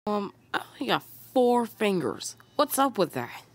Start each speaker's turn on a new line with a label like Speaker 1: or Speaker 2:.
Speaker 1: I only got 4 fingers. What's up with that?